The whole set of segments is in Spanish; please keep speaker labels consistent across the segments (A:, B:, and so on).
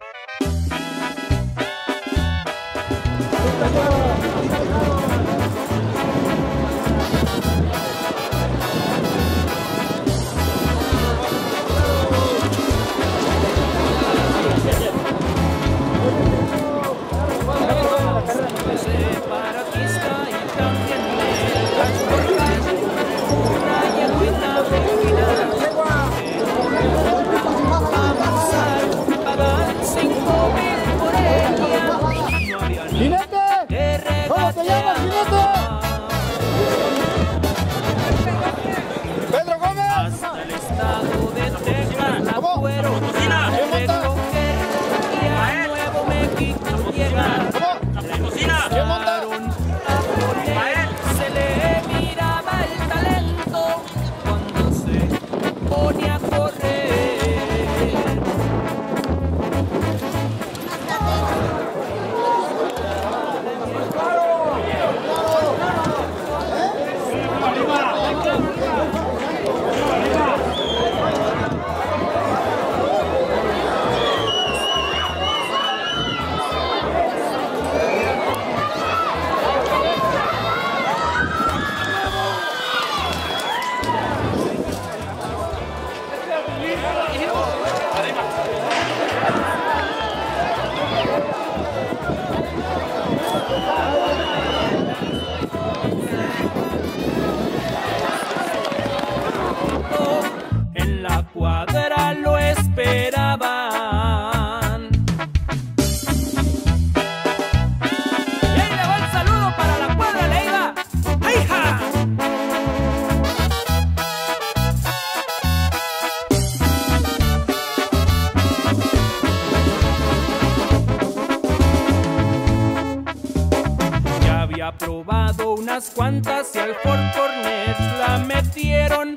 A: Probado unas cuantas y al Four Corners la metieron.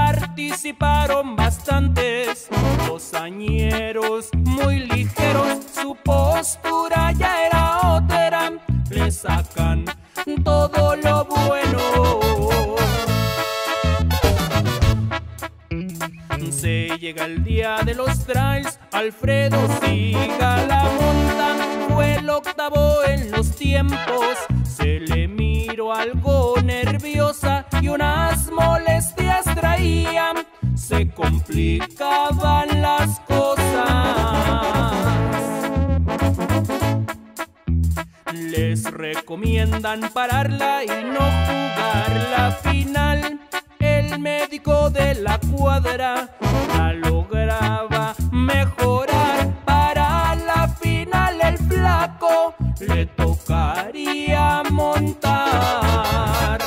A: Participaron bastantes dosañeros muy ligeros. Su postura ya era otra, le sacan todo lo bueno. Se llega el día de los trails, Alfredo siga la monta. Fue el octavo en los tiempos. Se le miró algo nerviosa y unas molestias traía. Se complicaban las cosas. Les recomiendan pararla y no jugar la final. El médico de la cuadra la lograba mejorar. Para la final el flaco le tocaría montar.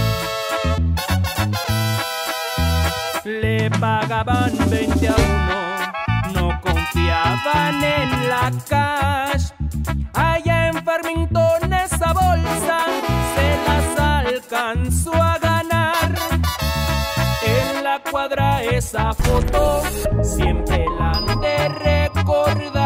A: Le pagaban 20 a 1, no confiaban en la cash. Allá en Farmington esa bolsa se las alcanzó a ganar. En la cuadra esa foto siempre la han de recordar.